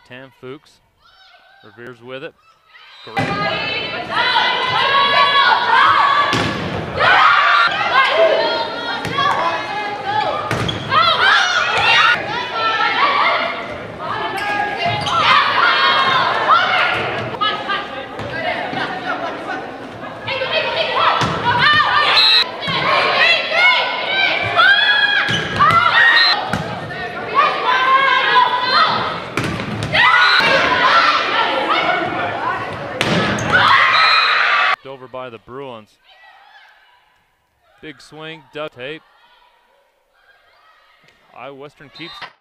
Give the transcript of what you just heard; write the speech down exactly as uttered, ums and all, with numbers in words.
Tam Fuchs. Revere's with it. Great. Over by the Bruins. Big swing, duck tape. Iowa Western keeps